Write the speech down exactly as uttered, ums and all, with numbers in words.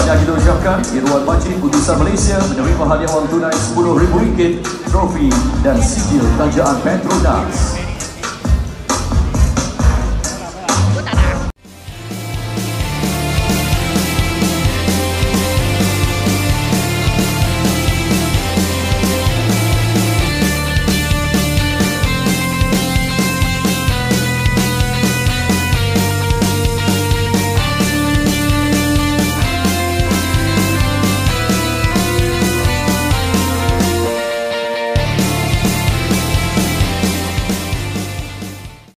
Banyak kita ucapkan Irwan Majid utusan Malaysia menerima hadiah wang tunai sepuluh ribu ringgit, trofi dan sijil kerajaan Petronas.